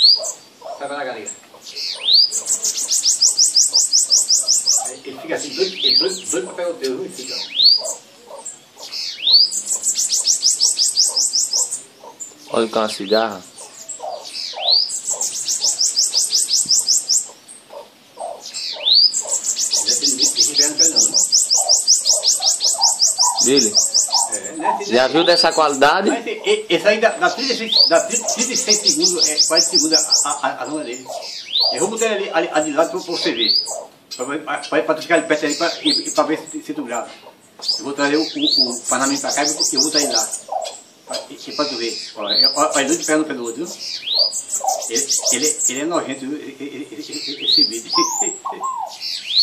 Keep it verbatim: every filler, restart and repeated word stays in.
Vai lá, galinha. Ele fica assim, doido, ele doido, doido pra pegar o teu, não fica. Olha com uma cigarra. Dele? É, né? Já viu dessa qualidade? Mas esse aí dá, dá trinta e seis, dá trinta e seis segundos, é quase segundos a, a, a zona dele. Eu vou botar ele ali, ali de lado pra você ver. Pra, pra, pra tu ficar ali perto ali pra, e, pra ver se, se tu grava. Eu vou trazer o, o, o Panamá pra cá e eu vou botar ele lá. Pra, e, pra tu ver. Olha, olha dois pegando pelo outro, viu? Ele, ele, ele é nojento, viu? Esse vídeo.